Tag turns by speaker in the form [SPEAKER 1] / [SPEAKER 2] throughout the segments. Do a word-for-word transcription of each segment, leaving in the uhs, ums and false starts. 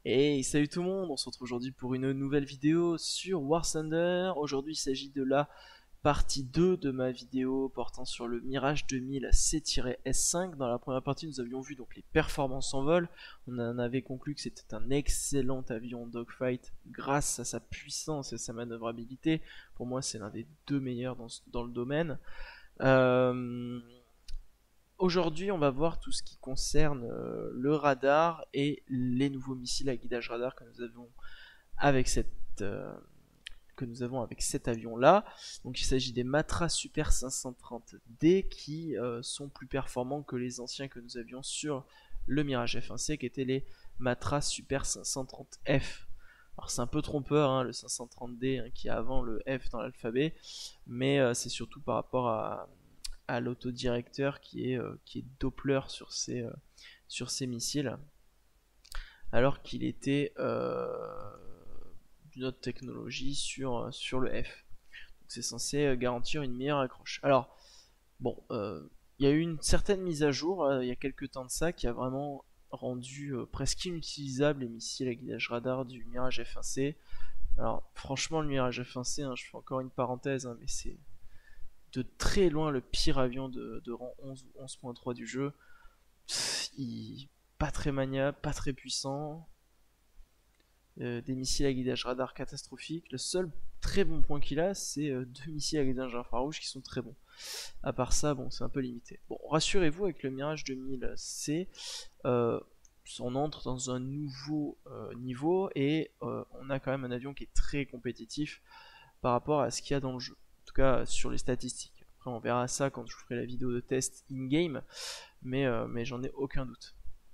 [SPEAKER 1] Et salut tout le monde, on se retrouve aujourd'hui pour une nouvelle vidéo sur War Thunder. Aujourd'hui il s'agit de la partie deux de ma vidéo portant sur le Mirage deux mille C S cinq. Dans la première partie nous avions vu donc les performances en vol. On en avait conclu que c'était un excellent avion dogfight grâce à sa puissance et sa manœuvrabilité. Pour moi c'est l'un des deux meilleurs dans, dans le domaine. Euh... Aujourd'hui, on va voir tout ce qui concerne euh, le radar et les nouveaux missiles à guidage radar que nous avons avec cette euh, que nous avons avec cet avion-là. Donc, il s'agit des Matra Super cinq cent trente D qui euh, sont plus performants que les anciens que nous avions sur le Mirage F un C, qui étaient les Matra Super cinq cent trente F. Alors, c'est un peu trompeur, hein, le cinq cent trente D hein, qui est avant le F dans l'alphabet, mais euh, c'est surtout par rapport à à l'autodirecteur qui est, euh, qui est Doppler sur ces, euh, sur ces missiles, alors qu'il était euh, d'une autre technologie sur, sur le F. C'est censé garantir une meilleure accroche. Alors, bon, euh, il y a eu une certaine mise à jour euh, il y a quelques temps de ça qui a vraiment rendu euh, presque inutilisable les missiles à guidage radar du Mirage F un C. Alors, franchement, le Mirage F un C, hein, je fais encore une parenthèse, hein, mais c'est de très loin le pire avion de, de rang onze ou onze point trois du jeu. Il, pas très maniable, pas très puissant. Euh, des missiles à guidage radar catastrophiques. Le seul très bon point qu'il a, c'est euh, deux missiles à guidage infrarouge qui sont très bons. À part ça, bon, c'est un peu limité. Bon, rassurez-vous, avec le Mirage deux mille C, euh, on entre dans un nouveau euh, niveau et euh, on a quand même un avion qui est très compétitif par rapport à ce qu'il y a dans le jeu. En tout cas sur les statistiques. Après on verra ça quand je ferai la vidéo de test in-game, mais, euh, mais j'en ai aucun doute.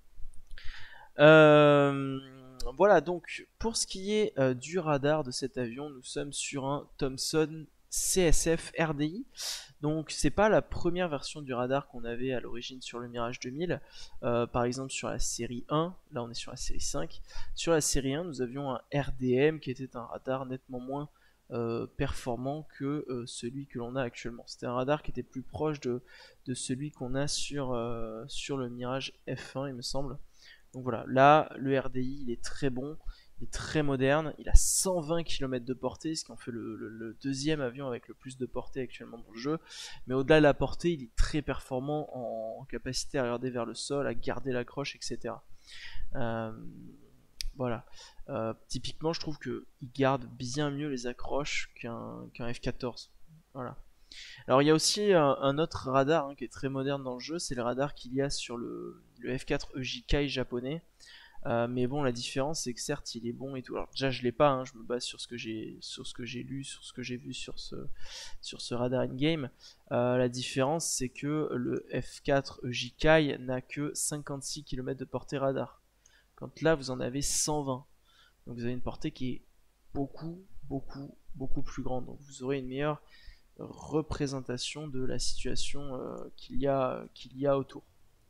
[SPEAKER 1] Euh, voilà, donc pour ce qui est euh, du radar de cet avion, nous sommes sur un Thomson C S F R D I. Donc c'est pas la première version du radar qu'on avait à l'origine sur le Mirage deux mille. Euh, par exemple sur la série un, là on est sur la série cinq. Sur la série un, nous avions un R D M qui était un radar nettement moins Euh, performant que euh, celui que l'on a actuellement. C'était un radar qui était plus proche de, de celui qu'on a sur, euh, sur le Mirage F un, il me semble. Donc voilà, là, le R D I, il est très bon, il est très moderne, il a cent vingt kilomètres de portée, ce qui en fait le, le, le deuxième avion avec le plus de portée actuellement dans le jeu. Mais au-delà de la portée, il est très performant en, en capacité à regarder vers le sol, à garder l'accroche, et cetera. Euh, voilà. Euh, typiquement, je trouve qu'il garde bien mieux les accroches qu'un qu'un F quatorze. Voilà. Alors, il y a aussi un, un autre radar hein, qui est très moderne dans le jeu, c'est le radar qu'il y a sur le, le F quatre E J Kai japonais. Euh, mais bon, la différence, c'est que certes, il est bon et tout. Alors, déjà, je l'ai pas, hein, je me base sur ce que j'ai sur ce que j'ai lu, sur ce que j'ai vu sur ce, sur ce radar in-game. Euh, la différence, c'est que le F quatre E J Kai n'a que cinquante-six kilomètres de portée radar. Quand là, vous en avez cent vingt. Donc vous avez une portée qui est beaucoup, beaucoup, beaucoup plus grande. Donc vous aurez une meilleure représentation de la situation euh, qu'il y a, qu'il y a autour.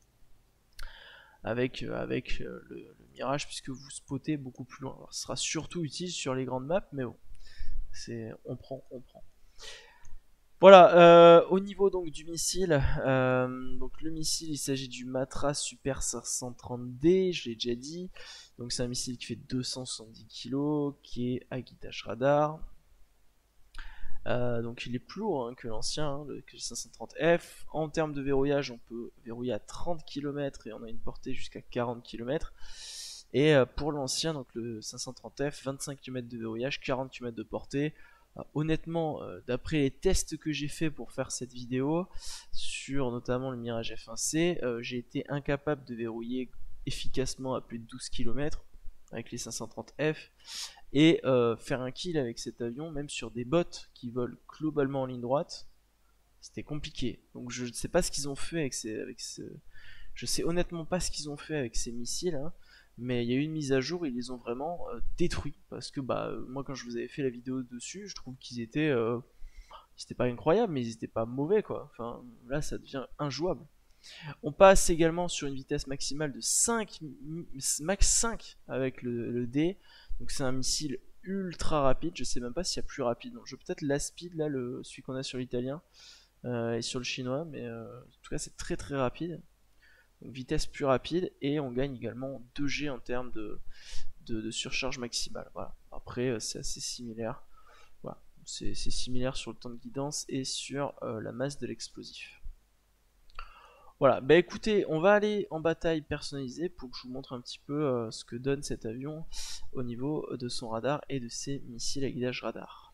[SPEAKER 1] Avec, euh, avec euh, le, le Mirage, puisque vous spottez beaucoup plus loin. Alors, ce sera surtout utile sur les grandes maps, mais bon, c'est on prend, on prend. Voilà, euh, au niveau donc du missile, euh, donc le missile il s'agit du Matra Super cinq cent trente D, je l'ai déjà dit, donc c'est un missile qui fait deux cent soixante-dix kilos, qui est à guidage radar, euh, donc il est plus lourd hein, que l'ancien, hein, le cinq cent trente F. En termes de verrouillage, on peut verrouiller à trente kilomètres et on a une portée jusqu'à quarante kilomètres. Et euh, pour l'ancien, donc le cinq cent trente F, vingt-cinq kilomètres de verrouillage, quarante kilomètres de portée. Euh, honnêtement, euh, d'après les tests que j'ai fait pour faire cette vidéo, sur notamment le Mirage F un C, euh, j'ai été incapable de verrouiller efficacement à plus de douze kilomètres avec les cinq cent trente F. Et euh, faire un kill avec cet avion, même sur des bots qui volent globalement en ligne droite, c'était compliqué. Donc je ne sais pas ce qu'ils ont fait avec ces, avec ce, je sais honnêtement pas ce qu'ils ont fait avec ces missiles, hein, mais il y a eu une mise à jour, ils les ont vraiment euh, détruits. Parce que bah moi quand je vous avais fait la vidéo dessus, je trouve qu'ils étaient, euh, ils étaient pas incroyables, mais ils étaient pas mauvais quoi. Enfin là ça devient injouable. On passe également sur une vitesse maximale de cinq, max cinq avec le, le D. Donc c'est un missile ultra rapide. Je sais même pas s'il y a plus rapide dans le jeu. Peut-être l'Aspid, là, le, celui qu'on a sur l'italien euh, et sur le chinois. Mais euh, en tout cas, c'est très très rapide. donc vitesse plus rapide, et on gagne également deux G en termes de, de, de surcharge maximale. Voilà. Après euh, c'est assez similaire, voilà. C'est similaire sur le temps de guidance et sur euh, la masse de l'explosif. Voilà, bah écoutez, on va aller en bataille personnalisée pour que je vous montre un petit peu euh, ce que donne cet avion au niveau de son radar et de ses missiles à guidage radar.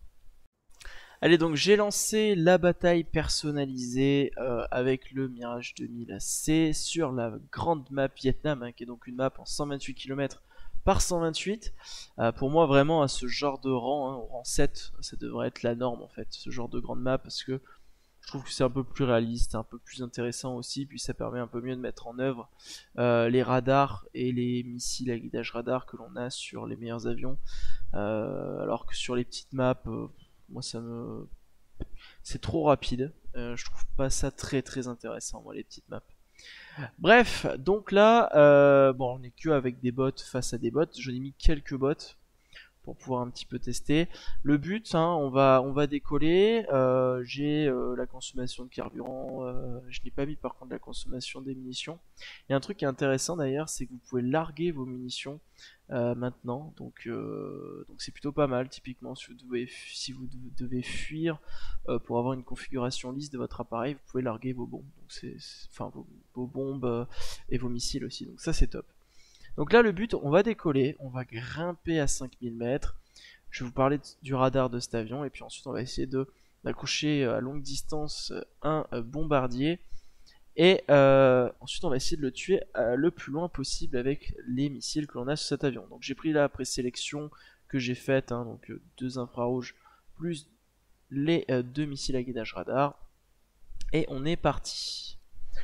[SPEAKER 1] Allez, donc j'ai lancé la bataille personnalisée euh, avec le Mirage deux mille C sur la grande map Vietnam, hein, qui est donc une map en cent vingt-huit kilomètres par cent vingt-huit. Euh, pour moi, vraiment, à ce genre de rang, hein, au rang sept, ça devrait être la norme en fait, ce genre de grande map, parce que je trouve que c'est un peu plus réaliste, un peu plus intéressant aussi, puis ça permet un peu mieux de mettre en œuvre euh, les radars et les missiles à guidage radar que l'on a sur les meilleurs avions, euh, alors que sur les petites maps, euh, moi ça me... c'est trop rapide, euh, je trouve pas ça très très intéressant, moi, les petites maps. Bref, donc là, euh, bon, on est que avec des bots face à des bots, j'en ai mis quelques bots pour pouvoir un petit peu tester. Le but, hein, on va on va décoller. Euh, J'ai euh, la consommation de carburant. Euh, je n'ai pas mis par contre la consommation des munitions. Il y a un truc qui est intéressant d'ailleurs, c'est que vous pouvez larguer vos munitions euh, maintenant. Donc euh, donc c'est plutôt pas mal. Typiquement, si vous devez si vous devez fuir euh, pour avoir une configuration lisse de votre appareil, vous pouvez larguer vos bombes. Donc c'est enfin vos, vos bombes euh, et vos missiles aussi. Donc ça c'est top. Donc là le but, on va décoller, on va grimper à cinq mille mètres, je vais vous parler du radar de cet avion, et puis ensuite on va essayer d'accrocher à longue distance un bombardier, et euh, ensuite on va essayer de le tuer euh, le plus loin possible avec les missiles que l'on a sur cet avion. Donc j'ai pris la présélection que j'ai faite, hein, donc euh, deux infrarouges plus les euh, deux missiles à guidage radar, et on est parti.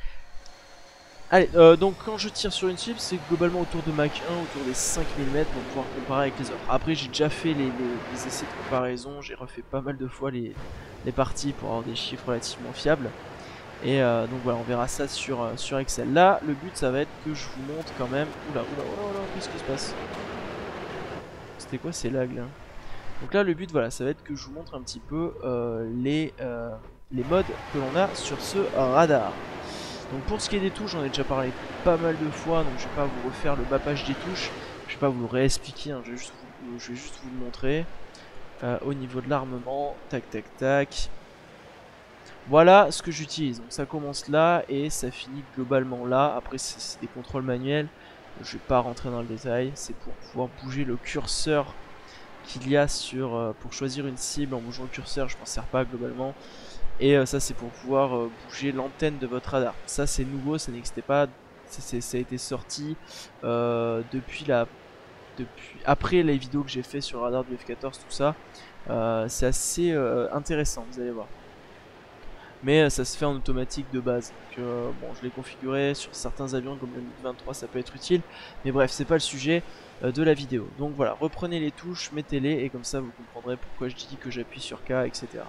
[SPEAKER 1] Allez, euh, donc quand je tire sur une cible, c'est globalement autour de Mach un, autour des cinq mille mètres pour pouvoir comparer avec les autres. Après, j'ai déjà fait les, les, les essais de comparaison, j'ai refait pas mal de fois les, les parties pour avoir des chiffres relativement fiables. Et euh, donc voilà, on verra ça sur, euh, sur Excel. Là, le but, ça va être que je vous montre quand même... Oula, oula, oula, oula, qu'est-ce qui se passe? C'était quoi ces lags là? Donc là, le but, voilà, ça va être que je vous montre un petit peu euh, les, euh, les modes que l'on a sur ce radar. Donc pour ce qui est des touches, j'en ai déjà parlé pas mal de fois, donc je vais pas vous refaire le mappage des touches, je vais pas vous le réexpliquer, hein, je, vais juste vous, je vais juste vous le montrer. Euh, au niveau de l'armement, tac tac tac. Voilà ce que j'utilise, donc ça commence là et ça finit globalement là. Après c'est des contrôles manuels, je vais pas rentrer dans le détail, c'est pour pouvoir bouger le curseur qu'il y a sur... Euh, pour choisir une cible en bougeant le curseur, je m'en sers pas globalement. Et euh, ça c'est pour pouvoir euh, bouger l'antenne de votre radar. Ça c'est nouveau, ça n'existait pas, ça a été sorti euh, depuis la, depuis après les vidéos que j'ai fait sur le radar du F quatorze, tout ça. Euh, c'est assez euh, intéressant, vous allez voir. Mais euh, ça se fait en automatique de base. Donc euh, bon, je l'ai configuré sur certains avions comme le MiG vingt-trois, ça peut être utile. Mais bref, c'est pas le sujet euh, de la vidéo. Donc voilà, reprenez les touches, mettez-les et comme ça vous comprendrez pourquoi je dis que j'appuie sur K, et cetera.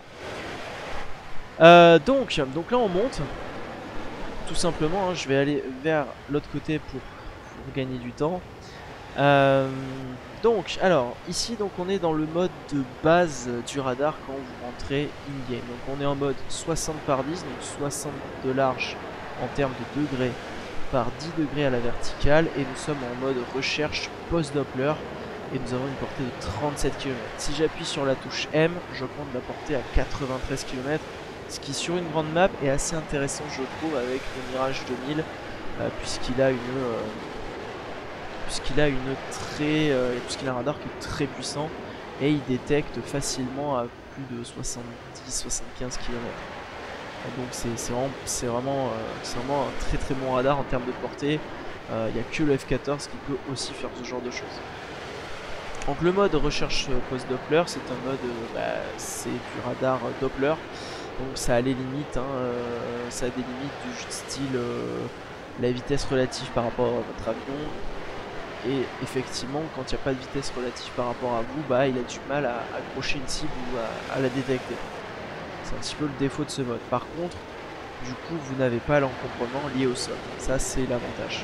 [SPEAKER 1] Euh, donc, donc là on monte, tout simplement, hein, je vais aller vers l'autre côté pour, pour gagner du temps. Euh, donc, alors, ici donc on est dans le mode de base du radar quand vous rentrez in-game. Donc on est en mode soixante par dix, donc soixante de large en termes de degrés par dix degrés à la verticale. Et nous sommes en mode recherche post-Doppler. Et nous avons une portée de trente-sept kilomètres. Si j'appuie sur la touche M, j'augmente la portée à quatre-vingt-treize kilomètres. Ce qui sur une grande map est assez intéressant je trouve avec le Mirage deux mille euh, puisqu'il a une euh, puisqu'il a une très euh, puisqu'il a un radar qui est très puissant et il détecte facilement à plus de soixante-dix à soixante-quinze kilomètres. Donc c'est vraiment c'est vraiment, euh, vraiment un très très bon radar en termes de portée. Il euh, n'y a que le F quatorze qui peut aussi faire ce genre de choses. Donc le mode recherche post-Doppler, c'est un mode euh, bah, c'est du radar Doppler. Donc ça a les limites, hein, euh, ça a des limites du style euh, la vitesse relative par rapport à votre avion. Et effectivement, quand il n'y a pas de vitesse relative par rapport à vous, bah il a du mal à accrocher une cible ou à, à la détecter. C'est un petit peu le défaut de ce mode. Par contre, du coup, vous n'avez pas l'encombrement lié au sol. Ça, c'est l'avantage.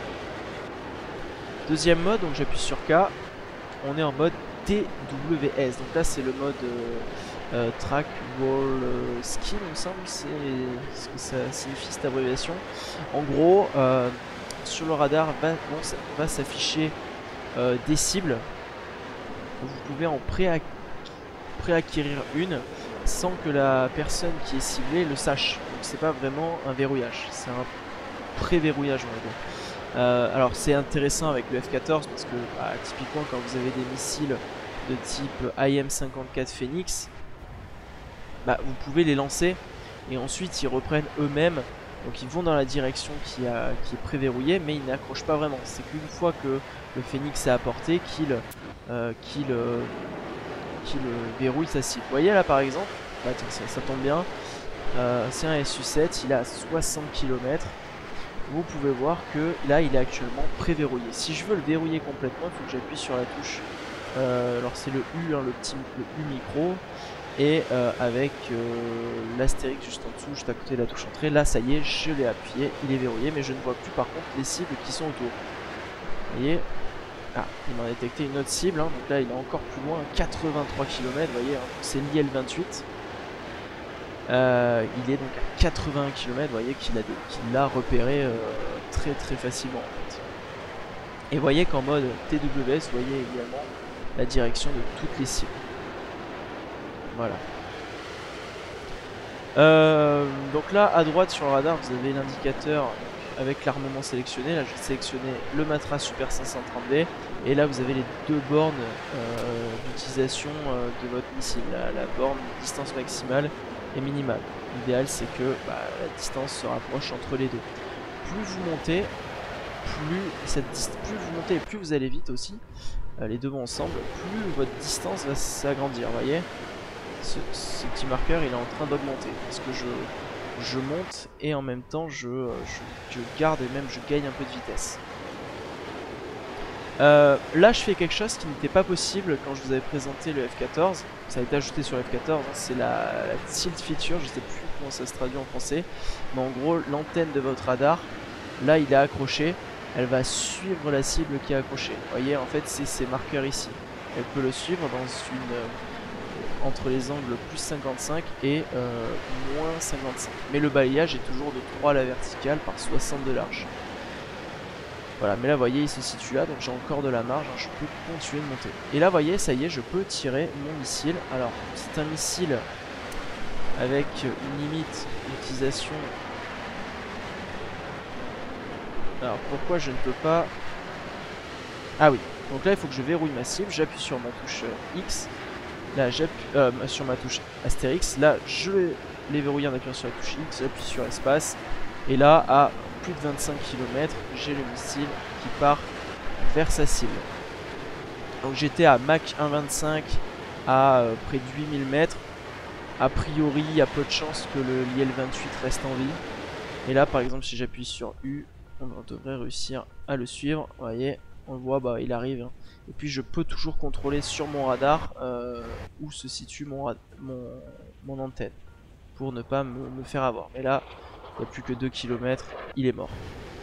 [SPEAKER 1] Deuxième mode, donc j'appuie sur K. On est en mode T W S. Donc là, c'est le mode... Euh, euh, Track Wall euh, Skill, il me semble, c'est ce que ça signifie cette abréviation. En gros, euh, sur le radar va, bon, ça, va s'afficher euh, des cibles. Vous pouvez en pré-acquérir une sans que la personne qui est ciblée le sache. Donc c'est pas vraiment un verrouillage, c'est un pré-verrouillage on va dire. Euh, alors c'est intéressant avec le F quatorze parce que bah, typiquement quand vous avez des missiles de type I M cinquante-quatre Phoenix, bah, vous pouvez les lancer et ensuite ils reprennent eux-mêmes. Donc ils vont dans la direction qui, a, qui est pré-verrouillée, mais ils n'accrochent pas vraiment. C'est qu'une fois que le Phoenix est à portée qu'il euh, qu'il euh, qu'il verrouille sa cible. Vous voyez là par exemple, bah, tiens, ça, ça tombe bien, euh, c'est un S U sept, il est à soixante kilomètres. Vous pouvez voir que là il est actuellement pré-verrouillé. Si je veux le verrouiller complètement, il faut que j'appuie sur la touche. Euh, alors c'est le U, hein, le petit le U micro. Et euh, avec euh, l'astérix juste en dessous, juste à côté de la touche entrée, là ça y est, je l'ai appuyé, il est verrouillé, mais je ne vois plus par contre les cibles qui sont autour. Vous voyez, ah, il m'a détecté une autre cible, hein, donc là il est encore plus loin, quatre-vingt-trois kilomètres, vous voyez, hein, c'est l'I L vingt-huit. Euh, il est donc à quatre-vingts kilomètres, vous voyez qu'il l'a qu'il repéré euh, très très facilement en fait. Et vous voyez qu'en mode T W S, vous voyez également la direction de toutes les cibles. Voilà. Euh, donc là, à droite sur le radar, vous avez l'indicateur avec l'armement sélectionné. Là, j'ai sélectionné le Matra Super cinq cent trente D. Et là, vous avez les deux bornes euh, d'utilisation euh, de votre missile. La, la borne distance maximale et minimale. L'idéal, c'est que bah, la distance se rapproche entre les deux. Plus vous montez, plus, cette plus vous montez et plus vous allez vite aussi, euh, les deux vont ensemble, plus votre distance va s'agrandir. Vous voyez ? Ce, ce petit marqueur il est en train d'augmenter parce que je, je monte et en même temps je, je, je garde et même je gagne un peu de vitesse. Euh, là je fais quelque chose qui n'était pas possible quand je vous avais présenté le F quatorze. Ça a été ajouté sur le F quatorze, hein, c'est la, la tilt feature, je sais plus comment ça se traduit en français. Mais en gros l'antenne de votre radar, là il est accroché, elle va suivre la cible qui est accrochée. Vous voyez en fait c'est ces marqueurs ici. Elle peut le suivre dans une... Euh, entre les angles plus cinquante-cinq et euh, moins cinquante-cinq. Mais le balayage est toujours de trois à la verticale par soixante de large. Voilà, mais là vous voyez il se situe là, donc j'ai encore de la marge, hein, je peux continuer de monter. Et là vous voyez, ça y est, je peux tirer mon missile. Alors c'est un missile avec une limite d'utilisation. Alors pourquoi je ne peux pas... Ah oui, donc là il faut que je verrouille ma cible, j'appuie sur ma touche X. Là j'appuie euh, sur ma touche Astérix, là je vais les verrouiller en appuyant sur la touche X, j'appuie sur espace, et là à plus de vingt-cinq kilomètres, j'ai le missile qui part vers sa cible. Donc j'étais à Mach un virgule vingt-cinq à euh, près de huit mille mètres, a priori il y a peu de chances que le l'I L vingt-huit reste en vie. Et là par exemple si j'appuie sur U, on devrait réussir à le suivre, vous voyez, on le voit, bah il arrive, hein. Et puis je peux toujours contrôler sur mon radar euh, où se situe mon, mon, mon antenne pour ne pas me, me faire avoir. Mais là, il n'y a plus que deux kilomètres, il est mort.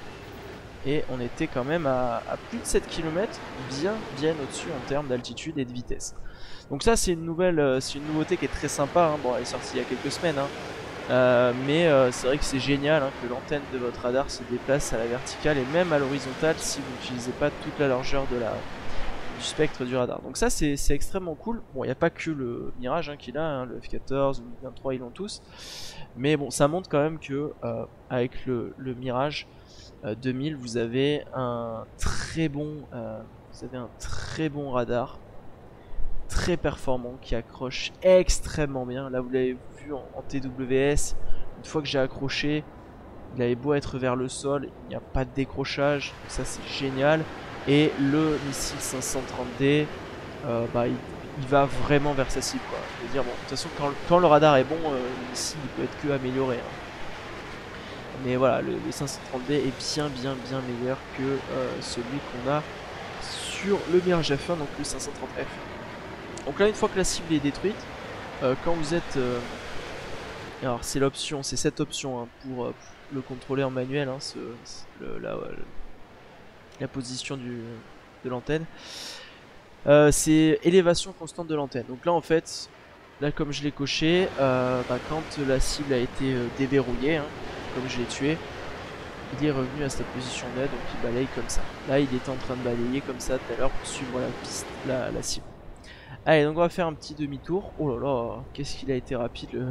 [SPEAKER 1] Et on était quand même à, à plus de sept kilomètres, bien bien au-dessus en termes d'altitude et de vitesse. Donc ça c'est une nouvelle, c'est une nouveauté qui est très sympa, hein. Bon elle est sortie il y a quelques semaines, hein. Euh, mais euh, c'est vrai que c'est génial, hein, que l'antenne de votre radar se déplace à la verticale et même à l'horizontale si vous n'utilisez pas toute la largeur de la, du spectre du radar. Donc ça c'est extrêmement cool. Bon il n'y a pas que le Mirage hein, qu'il a, hein, le F quatorze, le vingt-trois ils l'ont tous. Mais bon ça montre quand même que euh, avec le, le Mirage euh, deux mille vous avez un très bon, euh, vous avez un très bon radar, très performant, qui accroche extrêmement bien. Là vous l'avez vu en, en T W S, une fois que j'ai accroché, il avait beau être vers le sol, il n'y a pas de décrochage, donc ça c'est génial. Et le missile cinq cent trente D, euh, bah, il, il va vraiment vers sa cible, quoi. Je veux dire, bon, de toute façon quand, quand le radar est bon, euh, le missile il peut être que amélioré, hein. Mais voilà, le, le cinq cent trente D est bien bien bien meilleur que euh, celui qu'on a sur le Mirage F un, donc le cinq cent trente F. Donc là une fois que la cible est détruite, euh, quand vous êtes... Euh, alors c'est l'option, c'est cette option hein, pour, euh, le contrôler en manuel, hein, ce, le, la, le, la position du, de l'antenne. Euh, c'est élévation constante de l'antenne. Donc là en fait, là comme je l'ai coché, euh, bah, quand la cible a été euh, déverrouillée, hein, comme je l'ai tué, il est revenu à sa position d'aide, donc il balaye comme ça. Là il était en train de balayer comme ça tout à l'heure pour suivre la piste, la, la cible. Allez, donc on va faire un petit demi-tour. Oh là là, qu'est-ce qu'il a été rapide le,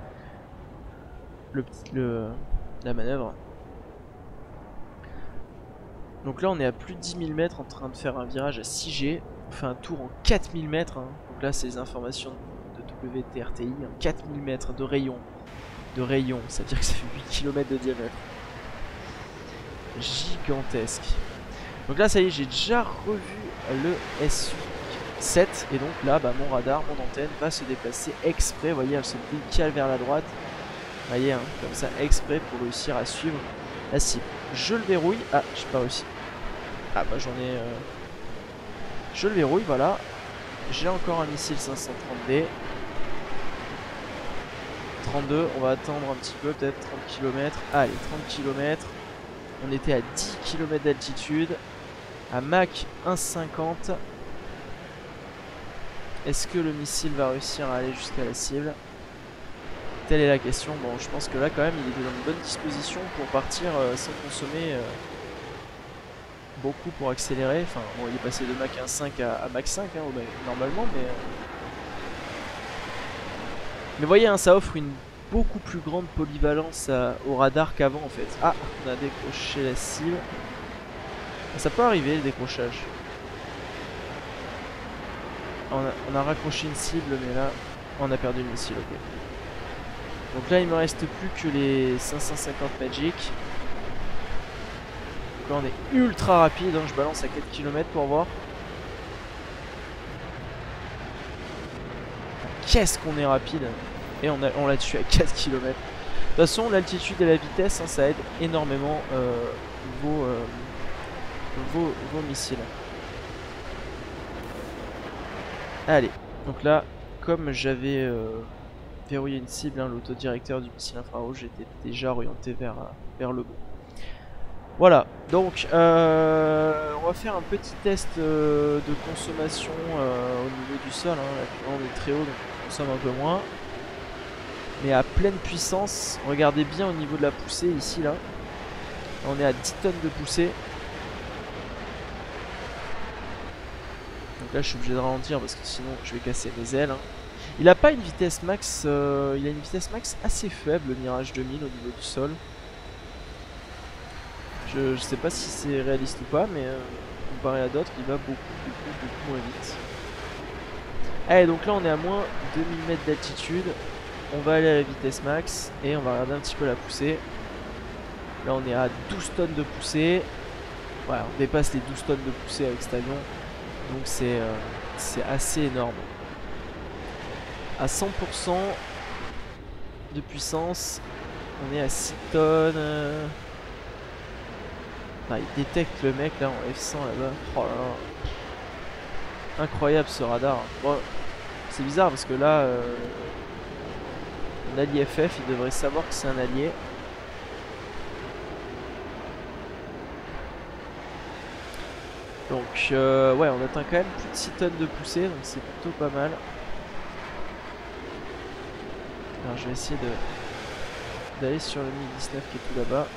[SPEAKER 1] le petit, le, la manœuvre. Donc là on est à plus de dix mille mètres en train de faire un virage à six G. On fait un tour en quatre mille mètres, hein. Donc là c'est les informations de W T R T I, hein. quatre mille mètres de rayon. De rayon, ça veut dire que ça fait huit kilomètres de diamètre. Gigantesque. Donc là ça y est, j'ai déjà revu le S U sept. Et donc là bah, mon radar, mon antenne va se déplacer exprès. Vous voyez, elle se décale vers la droite. Vous voyez, hein, comme ça, exprès pour réussir à suivre la cible. Je le verrouille. Ah, j'ai pas réussi. Ah bah j'en ai... Euh... Je le verrouille, voilà. J'ai encore un missile cinq cent trente D. trente-deux, on va attendre un petit peu, peut-être trente kilomètres. Allez, trente kilomètres. On était à dix kilomètres d'altitude. À Mach un virgule cinquante. Est-ce que le missile va réussir à aller jusqu'à la cible? Telle est la question. Bon, je pense que là, quand même, il est dans une bonne disposition pour partir euh, sans consommer euh, beaucoup pour accélérer. Enfin, bon, il est passé de Mach un virgule cinq à, à Mach cinq, hein, normalement, mais... Euh... Mais vous voyez, hein, ça offre une beaucoup plus grande polyvalence à, au radar qu'avant, en fait. Ah, on a décroché la cible. Ça peut arriver, le décrochage. On a, on a raccroché une cible, mais là, on a perdu le missile, ok. Donc là il me reste plus que les cinq cent cinquante Magic. Donc là on est ultra rapide, hein. Je balance à quatre kilomètres pour voir. Qu'est-ce qu'on est rapide. Et on l'a on tué à quatre kilomètres. De toute façon l'altitude et la vitesse, hein, ça aide énormément euh, vos, euh, vos, vos missiles. Allez, donc là comme j'avais... Euh, verrouiller une cible, hein, l'autodirecteur du missile infrarouge était déjà orienté vers, vers le bas. Voilà, donc euh, on va faire un petit test euh, de consommation euh, au niveau du sol, hein. Là, on est très haut donc on consomme un peu moins. Mais à pleine puissance, regardez bien au niveau de la poussée ici là. On est à dix tonnes de poussée. Donc là je suis obligé de ralentir parce que sinon je vais casser mes ailes, hein. Il a pas une vitesse max, euh, il a une vitesse max assez faible, le Mirage deux mille au niveau du sol. Je, je sais pas si c'est réaliste ou pas, mais euh, comparé à d'autres, il va beaucoup, beaucoup, beaucoup moins vite. Allez, donc là on est à moins deux mille mètres d'altitude. On va aller à la vitesse max et on va regarder un petit peu la poussée. Là on est à douze tonnes de poussée. Voilà, on dépasse les douze tonnes de poussée avec cet avion. Donc c'est euh, c'est assez énorme. À cent pour cent de puissance, on est à six tonnes. Ah, il détecte le mec là en F cent là-bas. Oh là là. Incroyable ce radar. Bon, c'est bizarre parce que là, euh, un allié F F, il devrait savoir que c'est un allié. Donc, euh, ouais, on atteint quand même plus de six tonnes de poussée, donc c'est plutôt pas mal. Alors je vais essayer de d'aller sur le mille dix-neuf qui est tout là-bas.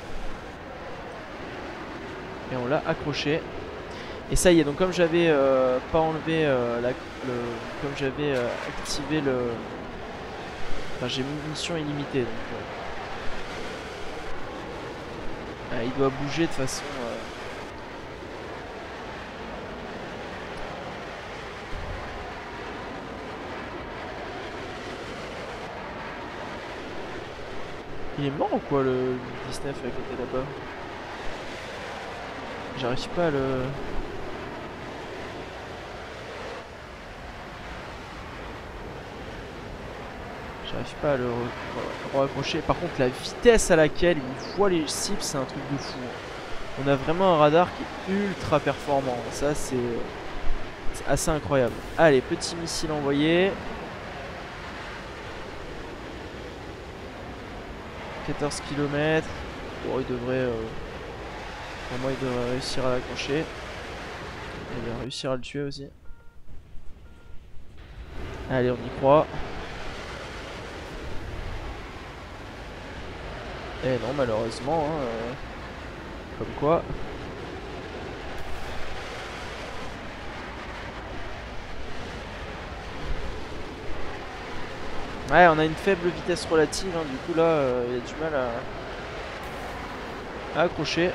[SPEAKER 1] Et on l'a accroché. Et ça y est, donc comme j'avais euh, pas enlevé euh, la, le, comme j'avais euh, activé le... Enfin j'ai une mission illimitée donc... Euh, euh, il doit bouger de façon... Euh, Il est mort ou quoi le dix-neuf à côté là-bas? J'arrive pas à le... J'arrive pas à le raccrocher. Par contre la vitesse à laquelle il voit les cibles c'est un truc de fou. On a vraiment un radar qui est ultra performant. Ça c'est assez incroyable. Allez, petit missile envoyé. quatorze kilomètres. Bon, il devrait... Euh... Pour moi, il devrait réussir à l'accrocher. Il va réussir à le tuer aussi. Allez, on y croit. Eh non, malheureusement, hein, euh, comme quoi. Ouais, on a une faible vitesse relative, hein, du coup là, euh, il y a du mal à, à accrocher.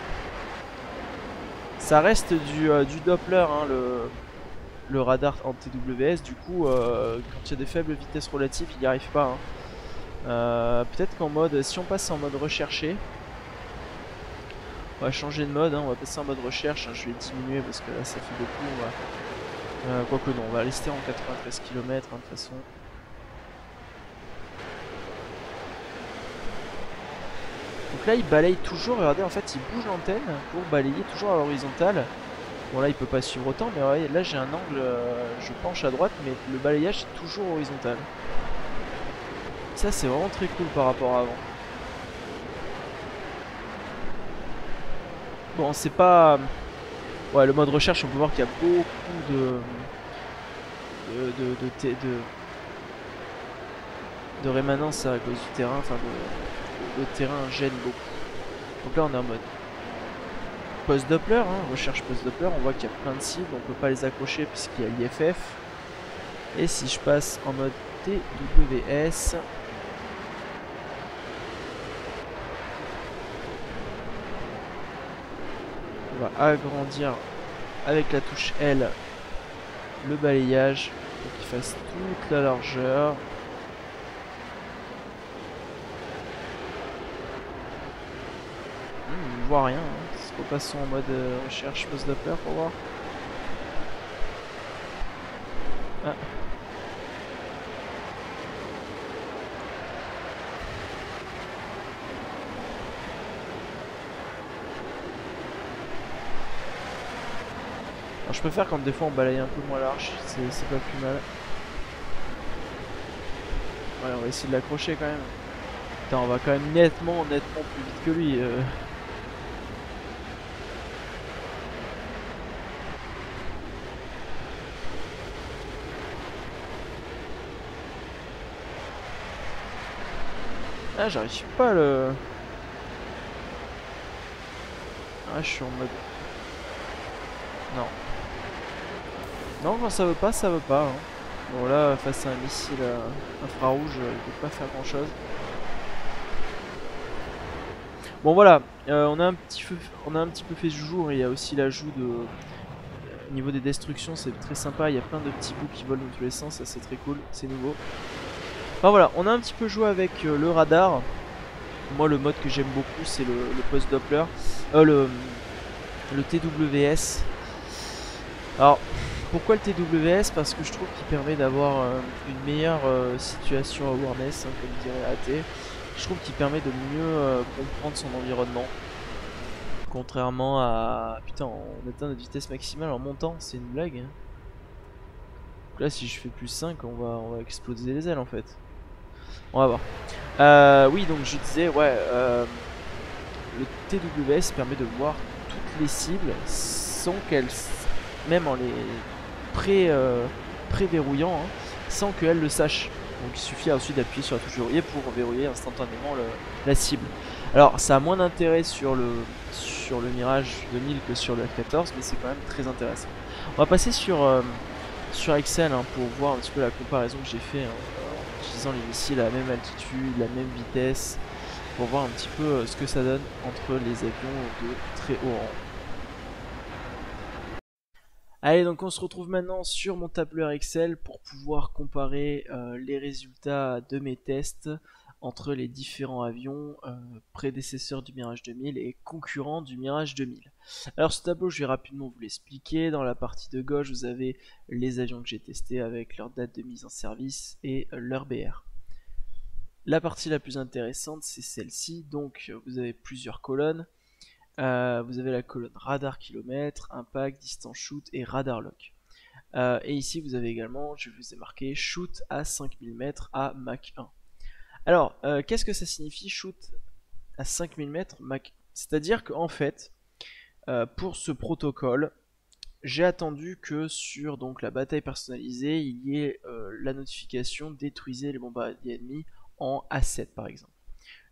[SPEAKER 1] Ça reste du, euh, du Doppler, hein, le, le radar en T W S, du coup, euh, quand il y a des faibles vitesses relatives, il n'y arrive pas. Hein. Euh, Peut-être qu'en mode, si on passe en mode recherché, on va changer de mode, hein, on va passer en mode recherche, hein, je vais diminuer parce que là ça fait beaucoup. On va... Euh, Quoique non, on va rester en quatre-vingt-treize kilomètres hein, de toute façon. Donc là il balaye toujours, regardez en fait il bouge l'antenne pour balayer toujours à l'horizontale. Bon là il peut pas suivre autant mais ouais, là j'ai un angle, euh, je penche à droite mais le balayage est toujours horizontal. Ça c'est vraiment très cool par rapport à avant. Bon c'est pas... Ouais le mode recherche on peut voir qu'il y a beaucoup de... de... de... de... de, de rémanence à cause du terrain, enfin de... le terrain gêne beaucoup. Donc là on est en mode post-Doppler, hein, recherche post-Doppler, on voit qu'il y a plein de cibles, on peut pas les accrocher puisqu'il y a l'I F F. Et si je passe en mode T W S, on va agrandir avec la touche L le balayage pour qu'il fasse toute la largeur. Hum, on voit rien, hein. Est-ce qu'on passe en mode euh, recherche post-Doppler pour voir? Ah. Alors je préfère quand des fois on balaye un peu moins large, c'est pas plus mal. Ouais, on va essayer de l'accrocher quand même. Putain, on va quand même nettement, nettement plus vite que lui. Euh. Ah, j'arrive pas à le... Ah, je suis en mode... Non. Non, quand ça veut pas, ça veut pas. Hein. Bon, là, face à un missile euh, infrarouge, euh, il peut pas faire grand chose. Bon, voilà. Euh, on, a un petit peu, on a un petit peu fait ce jour. Il y a aussi l'ajout de... Au niveau des destructions, c'est très sympa. Il y a plein de petits bouts qui volent dans tous les sens. Ça, c'est très cool. C'est nouveau. Enfin, voilà. On a un petit peu joué avec euh, le radar. Moi, le mode que j'aime beaucoup, c'est le, le post-Doppler. Euh, le, le T W S. Alors... Pourquoi le T W S? Parce que je trouve qu'il permet d'avoir euh, une meilleure euh, situation awareness, hein, comme dirait A T. Je trouve qu'il permet de mieux euh, comprendre son environnement. Contrairement à... Putain, on atteint notre vitesse maximale en montant, c'est une blague. Hein. Donc là, si je fais plus cinq, on va, on va exploser les ailes en fait. On va voir. Euh, oui, donc je disais, ouais, euh, le T W S permet de voir toutes les cibles sans qu'elles... Même en les... pré, euh, pré-verrouillant hein, sans qu'elle le sache. Donc il suffit ensuite d'appuyer sur la touche verrouillée pour verrouiller instantanément le, la cible. Alors ça a moins d'intérêt sur le, sur le Mirage deux mille que sur le F quatorze, mais c'est quand même très intéressant. On va passer sur, euh, sur Excel hein, pour voir un petit peu la comparaison que j'ai fait hein, en utilisant les missiles à la même altitude, la même vitesse, pour voir un petit peu euh, ce que ça donne entre les avions de très haut rang. Allez, donc on se retrouve maintenant sur mon tableur Excel pour pouvoir comparer euh, les résultats de mes tests entre les différents avions euh, prédécesseurs du Mirage deux mille et concurrents du Mirage deux mille. Alors ce tableau, je vais rapidement vous l'expliquer. Dans la partie de gauche, vous avez les avions que j'ai testés avec leur date de mise en service et leur B R. La partie la plus intéressante, c'est celle-ci. Donc vous avez plusieurs colonnes. Euh, vous avez la colonne radar kilomètre, impact, distance shoot et radar lock. Euh, et ici vous avez également, je vous ai marqué shoot à cinq mille mètres à Mach un. Alors, euh, qu'est-ce que ça signifie shoot à cinq mille mètres Mach un? C'est-à-dire qu'en fait, euh, pour ce protocole, j'ai attendu que sur donc la bataille personnalisée, il y ait euh, la notification détruisez les bombardiers ennemis en A sept par exemple.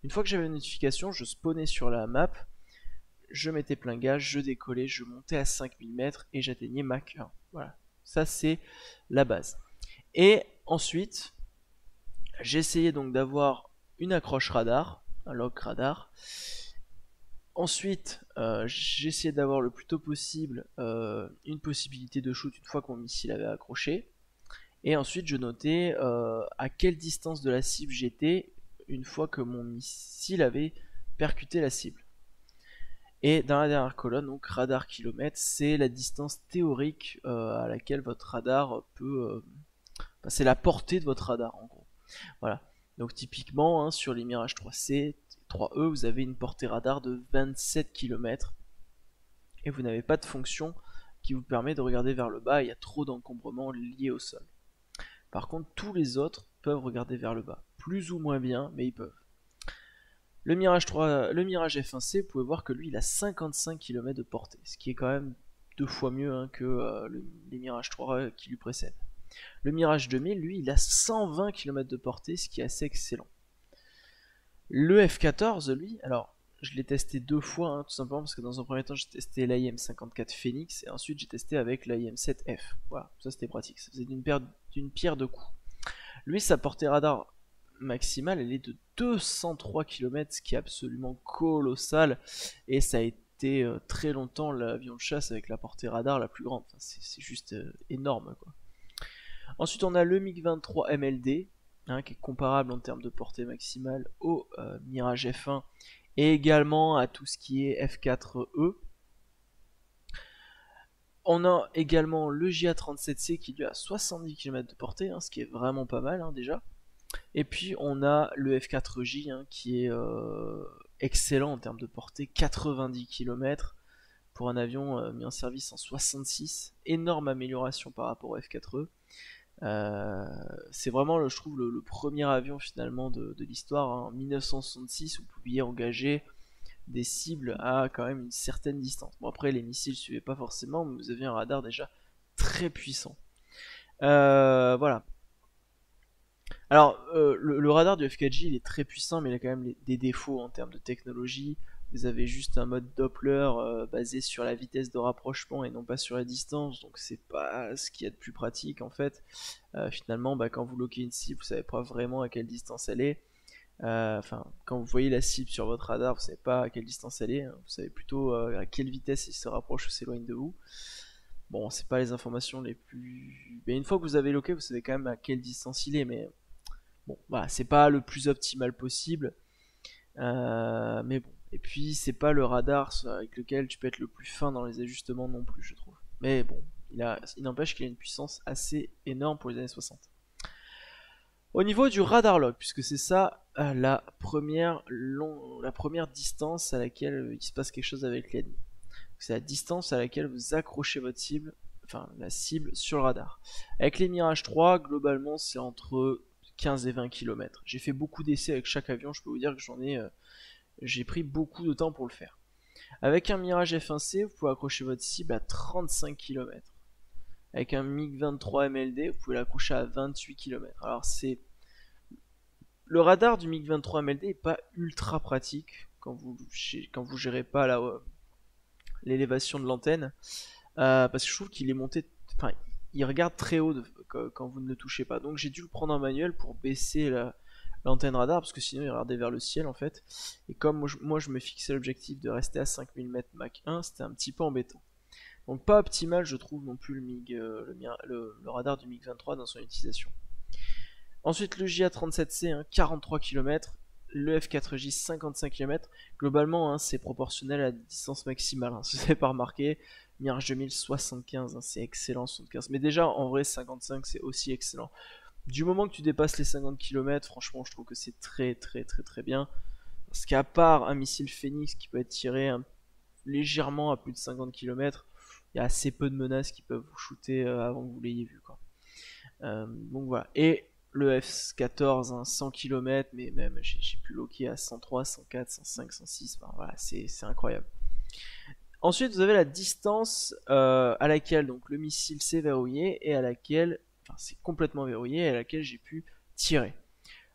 [SPEAKER 1] Une fois que j'avais une notification, je spawnais sur la map, je mettais plein gage, je décollais, je montais à cinq mille mètres et j'atteignais Mach un. Voilà, ça c'est la base. Et ensuite, j'essayais donc d'avoir une accroche radar, un log radar. Ensuite, euh, j'essayais d'avoir le plus tôt possible euh, une possibilité de shoot une fois que mon missile avait accroché. Et ensuite, je notais euh, à quelle distance de la cible j'étais une fois que mon missile avait percuté la cible. Et dans la dernière colonne, donc radar kilomètre, c'est la distance théorique euh, à laquelle votre radar peut... Euh, enfin, c'est la portée de votre radar en gros. Voilà. Donc typiquement, hein, sur les Mirage trois C, trois E, vous avez une portée radar de vingt-sept kilomètres. Et vous n'avez pas de fonction qui vous permet de regarder vers le bas, il y a trop d'encombrement lié au sol. Par contre, tous les autres peuvent regarder vers le bas. Plus ou moins bien, mais ils peuvent. Le Mirage, trois, le Mirage F un C, vous pouvez voir que lui, il a cinquante-cinq kilomètres de portée. Ce qui est quand même deux fois mieux hein, que euh, le, les Mirage trois qui lui précèdent. Le Mirage deux mille, lui, il a cent vingt kilomètres de portée, ce qui est assez excellent. Le F quatorze, lui, alors, je l'ai testé deux fois, hein, tout simplement, parce que dans un premier temps, j'ai testé l'A I M cinquante-quatre Phoenix, et ensuite j'ai testé avec l'A I M sept F. Voilà, ça c'était pratique, ça faisait d'une pierre, d'une pierre deux coups. Lui, sa portée radar maximale, elle est de deux cent trois kilomètres, ce qui est absolument colossal, et ça a été euh, très longtemps l'avion de chasse avec la portée radar la plus grande. Enfin, c'est juste euh, énorme, quoi. Ensuite, on a le MiG vingt-trois M L D, hein, qui est comparable en termes de portée maximale au euh, Mirage F un et également à tout ce qui est F quatre E. On a également le J A trente-sept C qui lui a soixante-dix kilomètres de portée, hein, ce qui est vraiment pas mal hein, déjà. Et puis on a le F quatre J hein, qui est euh, excellent en termes de portée, quatre-vingt-dix kilomètres pour un avion euh, mis en service en soixante-six. Énorme amélioration par rapport au F quatre E. Euh, c'est vraiment, le, je trouve, le, le premier avion finalement de, de l'histoire. Hein. En mille neuf cent soixante-six, vous pouviez engager des cibles à quand même une certaine distance. Bon, après, les missiles ne suivaient pas forcément, mais vous aviez un radar déjà très puissant. Euh, voilà. Alors, euh, le, le radar du F quatre J, il est très puissant, mais il a quand même les, des défauts en termes de technologie. Vous avez juste un mode Doppler euh, basé sur la vitesse de rapprochement et non pas sur la distance, donc c'est pas ce qu'il y a de plus pratique en fait. Euh, finalement, bah, quand vous loquez une cible, vous savez pas vraiment à quelle distance elle est. Euh, Enfin, quand vous voyez la cible sur votre radar, vous savez pas à quelle distance elle est. Hein. Vous savez plutôt euh, à quelle vitesse il se rapproche ou s'éloigne de vous. Bon, c'est pas les informations les plus. Mais une fois que vous avez loqué, vous savez quand même à quelle distance il est, mais bon, voilà, c'est pas le plus optimal possible. Euh, mais bon. Et puis, c'est pas le radar avec lequel tu peux être le plus fin dans les ajustements non plus, je trouve. Mais bon, il, a, il n'empêche qu'il a une puissance assez énorme pour les années soixante. Au niveau du radar log, puisque c'est ça euh, la, première long, la première distance à laquelle euh, il se passe quelque chose avec l'ennemi. C'est la distance à laquelle vous accrochez votre cible, enfin la cible sur le radar. Avec les Mirage trois, globalement, c'est entre quinze et vingt kilomètres. J'ai fait beaucoup d'essais avec chaque avion, je peux vous dire que j'en ai, euh, j'ai pris beaucoup de temps pour le faire. Avec un Mirage F un C, vous pouvez accrocher votre cible à trente-cinq kilomètres. Avec un MiG vingt-trois M L D, vous pouvez l'accrocher à vingt-huit kilomètres. Alors c'est... Le radar du MiG vingt-trois M L D n'est pas ultra pratique quand vous, quand vous gérez pas la, euh, l'élévation de l'antenne. Euh, parce que je trouve qu'il est monté... Enfin, il regarde très haut de, quand vous ne le touchez pas. Donc j'ai dû le prendre en manuel pour baisser la, l'antenne radar, parce que sinon il regardait vers le ciel en fait. Et comme moi je, moi, je me fixais l'objectif de rester à cinq mille mètres Mach un, c'était un petit peu embêtant. Donc pas optimal je trouve non plus le, MiG, euh, le, le, le radar du MiG vingt-trois dans son utilisation. Ensuite le J A trente-sept C, hein, quarante-trois kilomètres, le F quatre J cinquante-cinq kilomètres. Globalement hein, c'est proportionnel à la distance maximale, hein, si vous n'avez pas remarqué. Mirage deux mille soixante-quinze, hein, c'est excellent soixante-quinze. Mais déjà en vrai cinquante-cinq c'est aussi excellent. Du moment que tu dépasses les cinquante kilomètres, franchement je trouve que c'est très très très très bien. Parce qu'à part un missile Phoenix qui peut être tiré un, légèrement à plus de cinquante kilomètres, il y a assez peu de menaces qui peuvent vous shooter euh, avant que vous l'ayez vu quoi. Euh, donc voilà. Et le F quatorze, hein, cent kilomètres, mais même j'ai pu loquer à cent trois, cent quatre, cent cinq, cent six, enfin, voilà, c'est incroyable. Ensuite vous avez la distance euh, à laquelle donc, le missile s'est verrouillé et à laquelle, enfin c'est complètement verrouillé, et à laquelle j'ai pu tirer.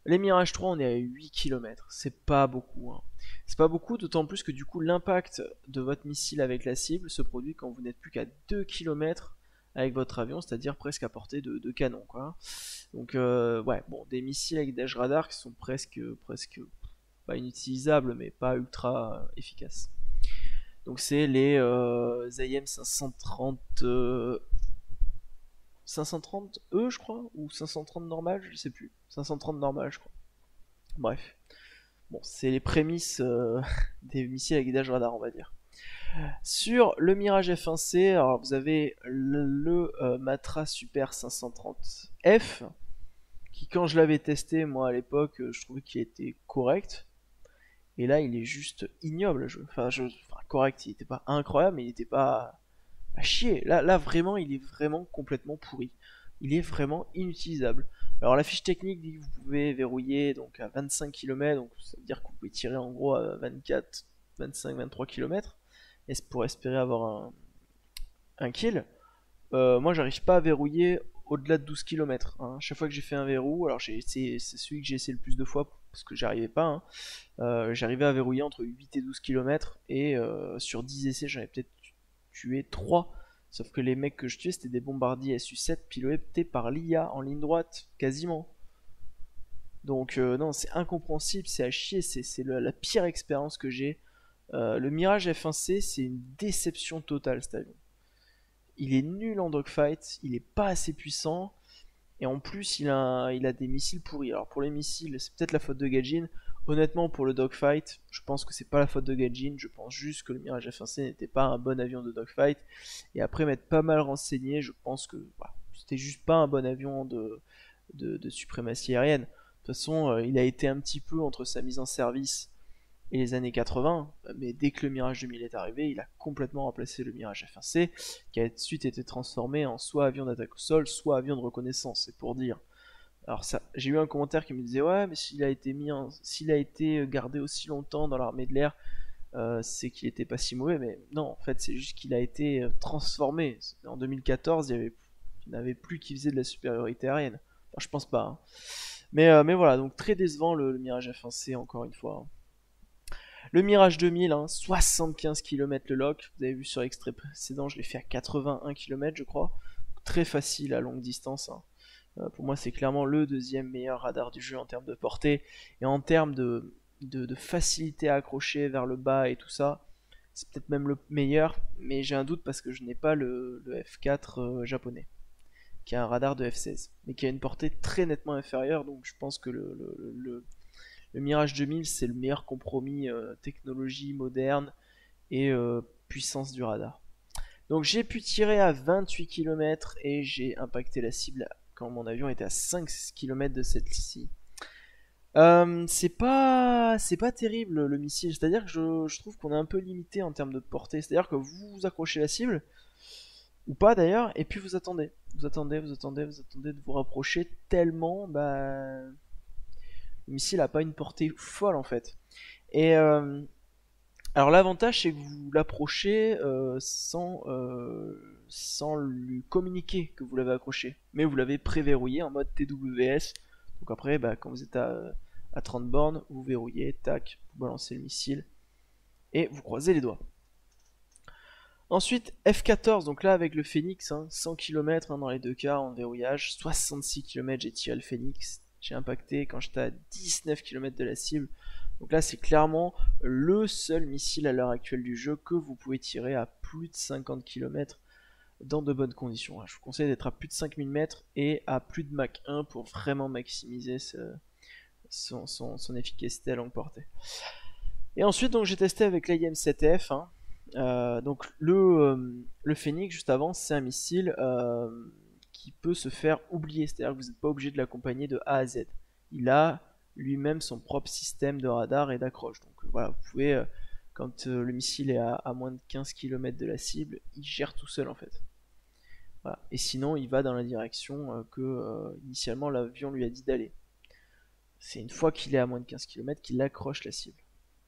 [SPEAKER 1] Les Mirage trois, on est à huit kilomètres. C'est pas beaucoup. Hein. C'est pas beaucoup, d'autant plus que du coup, l'impact de votre missile avec la cible se produit quand vous n'êtes plus qu'à deux kilomètres avec votre avion, c'est-à-dire presque à portée de, de canon. Quoi. Donc, euh, ouais, bon, des missiles avec dash radar qui sont presque, presque pas inutilisables, mais pas ultra euh, efficaces. Donc, c'est les euh, A I M cinq cent trente. Euh, cinq cent trente E, je crois, ou cinq cent trente normal, je sais plus. cinq cent trente normal, je crois. Bref. Bon, c'est les prémices euh, des missiles à guidage radar, on va dire. Sur le Mirage F un C, alors vous avez le, le euh, Matra Super cinq cent trente F, qui quand je l'avais testé, moi à l'époque, je trouvais qu'il était correct. Et là, il est juste ignoble. Je, enfin, je, enfin, correct, il n'était pas incroyable, mais il n'était pas à chier. Là, là, vraiment, il est vraiment complètement pourri. Il est vraiment inutilisable. Alors la fiche technique dit que vous pouvez verrouiller donc à vingt-cinq kilomètres, donc ça veut dire que vous pouvez tirer en gros à vingt-quatre, vingt-cinq, vingt-trois kilomètres pour espérer avoir un, un kill. Euh, moi j'arrive pas à verrouiller au-delà de douze kilomètres. Hein. Chaque fois que j'ai fait un verrou, alors c'est celui que j'ai essayé le plus de fois parce que j'arrivais pas, hein. euh, j'arrivais à verrouiller entre huit et douze kilomètres et euh, sur dix essais j'en ai peut-être tué trois. Sauf que les mecs que je tuais, c'était des bombardiers S U sept pilotés par l'I A en ligne droite, quasiment. Donc euh, non, c'est incompréhensible, c'est à chier, c'est la pire expérience que j'ai. Euh, le Mirage F un C, c'est une déception totale cet avion. Il est nul en dogfight, il est pas assez puissant, et en plus il a, il a des missiles pourris. Alors pour les missiles, c'est peut-être la faute de Gaijin. Honnêtement, pour le dogfight, je pense que c'est pas la faute de Gaijin, je pense juste que le Mirage F un C n'était pas un bon avion de dogfight. Et après m'être pas mal renseigné, je pense que voilà, c'était juste pas un bon avion de, de, de suprématie aérienne. De toute façon, euh, il a été un petit peu entre sa mise en service et les années quatre-vingts, mais dès que le Mirage deux mille est arrivé, il a complètement remplacé le Mirage F un C, qui a ensuite été transformé en soit avion d'attaque au sol, soit avion de reconnaissance, c'est pour dire. Alors ça, j'ai eu un commentaire qui me disait ouais, mais s'il a été mis, s'il a été gardé aussi longtemps dans l'armée de l'air, euh, c'est qu'il était pas si mauvais. Mais non, en fait, c'est juste qu'il a été transformé. En deux mille quatorze, il y avait, il n'avait plus qui faisait de la supériorité aérienne. Enfin, je pense pas. Hein. Mais, euh, mais voilà, donc très décevant le, le Mirage F un C encore une fois. Hein. Le Mirage deux mille, hein, soixante-quinze kilomètres le lock. Vous avez vu sur l'extrait précédent, je l'ai fait à quatre-vingt-un kilomètres, je crois. Très facile à longue distance. Hein. Pour moi, c'est clairement le deuxième meilleur radar du jeu en termes de portée et en termes de, de, de facilité à accrocher vers le bas et tout ça. C'est peut-être même le meilleur, mais j'ai un doute parce que je n'ai pas le, le F quatre euh, japonais, qui a un radar de F seize, mais qui a une portée très nettement inférieure. Donc je pense que le, le, le, le Mirage deux mille, c'est le meilleur compromis euh, technologie moderne et euh, puissance du radar. Donc j'ai pu tirer à vingt-huit kilomètres et j'ai impacté la cible quand mon avion était à cinq kilomètres de celle-ci. Euh, c'est pas c'est pas terrible le missile, c'est-à-dire que je, je trouve qu'on est un peu limité en termes de portée, c'est-à-dire que vous, vous accrochez la cible, ou pas d'ailleurs, et puis vous attendez, vous attendez, vous attendez, vous attendez de vous rapprocher tellement, bah, le missile a pas une portée folle en fait. Et euh, alors l'avantage c'est que vous l'approchez euh, sans, euh, sans lui communiquer que vous l'avez accroché, mais vous l'avez préverrouillé en mode T W S. Donc après, bah, quand vous êtes à, à trente bornes, vous verrouillez, tac, vous balancez le missile et vous croisez les doigts. Ensuite F quatorze, donc là avec le Phoenix, hein, cent kilomètres hein, dans les deux cas en verrouillage, soixante-six kilomètres j'ai tiré le Phoenix, j'ai impacté quand j'étais à dix-neuf kilomètres de la cible. Donc là c'est clairement le seul missile à l'heure actuelle du jeu que vous pouvez tirer à plus de cinquante kilomètres dans de bonnes conditions. Je vous conseille d'être à plus de cinq mille mètres et à plus de Mach un pour vraiment maximiser ce, son, son, son efficacité à longue portée. Et ensuite donc j'ai testé avec l'A I M sept F. Hein. Euh, donc le, euh, le Phoenix juste avant c'est un missile euh, qui peut se faire oublier, c'est-à-dire que vous n'êtes pas obligé de l'accompagner de A à Z. Il a lui-même son propre système de radar et d'accroche. Donc voilà, vous pouvez, euh, quand euh, le missile est à, à moins de quinze kilomètres de la cible, il gère tout seul en fait. Voilà. Et sinon, il va dans la direction euh, que euh, initialement l'avion lui a dit d'aller. C'est une fois qu'il est à moins de quinze kilomètres qu'il accroche la cible.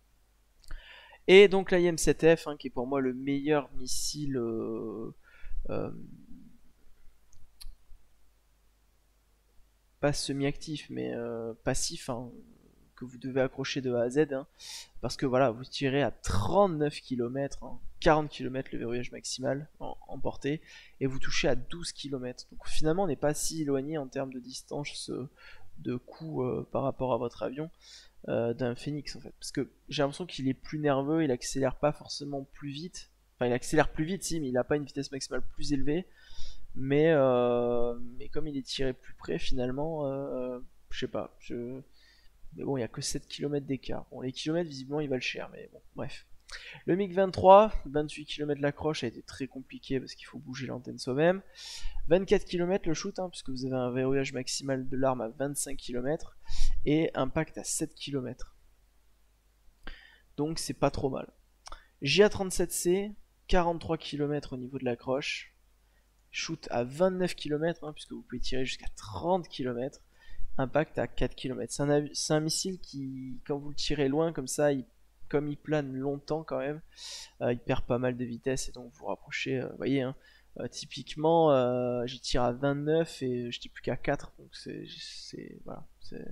[SPEAKER 1] Et donc l'A I M sept F, hein, qui est pour moi le meilleur missile euh, euh, pas semi-actif, mais euh, passif, hein, que vous devez accrocher de A à Z, hein, parce que voilà, vous tirez à trente-neuf kilomètres, hein, quarante kilomètres le verrouillage maximal en, en portée, et vous touchez à douze kilomètres. Donc finalement, on n'est pas si éloigné en termes de distance, euh, de coût euh, par rapport à votre avion euh, d'un Phoenix en fait. Parce que j'ai l'impression qu'il est plus nerveux, il accélère pas forcément plus vite. Enfin, il accélère plus vite, si, mais il n'a pas une vitesse maximale plus élevée. Mais, euh, mais comme il est tiré plus près, finalement, euh, je sais pas. Je... Mais bon, il n'y a que sept kilomètres d'écart. Bon, les kilomètres, visiblement, ils valent cher, mais bon, bref. Le MiG vingt-trois, vingt-huit kilomètres l'accroche, a été très compliqué parce qu'il faut bouger l'antenne soi-même. vingt-quatre kilomètres le shoot, hein, puisque vous avez un verrouillage maximal de l'arme à vingt-cinq kilomètres et impact à sept kilomètres. Donc c'est pas trop mal. J A trente-sept C, quarante-trois kilomètres au niveau de l'accroche. Shoot à vingt-neuf kilomètres, hein, puisque vous pouvez tirer jusqu'à trente kilomètres. Impact à quatre kilomètres. C'est un, c'est un missile qui, quand vous le tirez loin comme ça, il, comme il plane longtemps quand même, euh, il perd pas mal de vitesse et donc vous vous rapprochez, euh, vous voyez, hein, euh, typiquement, euh, j'y tire à vingt-neuf et je tire plus qu'à quatre, donc c'est, c'est, voilà, c'est,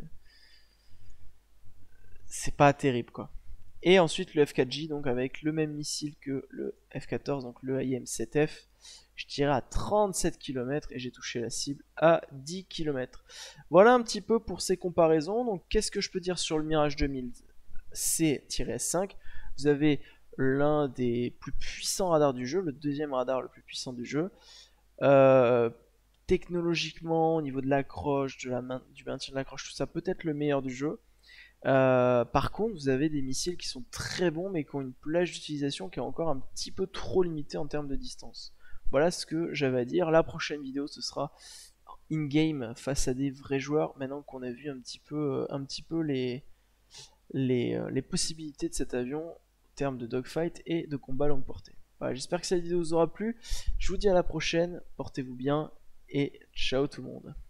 [SPEAKER 1] c'est pas terrible quoi. Et ensuite le F quatre J, donc avec le même missile que le F quatorze, donc le A I M sept F, je tirais à trente-sept kilomètres et j'ai touché la cible à dix kilomètres. Voilà un petit peu pour ces comparaisons. Donc qu'est-ce que je peux dire sur le Mirage deux mille C S cinq? Vous avez l'un des plus puissants radars du jeu, le deuxième radar le plus puissant du jeu. Euh, technologiquement, au niveau de l'accroche, de la main, du maintien de l'accroche, tout ça, peut-être le meilleur du jeu. Euh, par contre, vous avez des missiles qui sont très bons, mais qui ont une plage d'utilisation qui est encore un petit peu trop limitée en termes de distance. Voilà ce que j'avais à dire. La prochaine vidéo, ce sera in-game face à des vrais joueurs, maintenant qu'on a vu un petit peu, un petit peu les, les, les possibilités de cet avion en termes de dogfight et de combat longue portée. Voilà, j'espère que cette vidéo vous aura plu. Je vous dis à la prochaine, portez-vous bien et ciao tout le monde.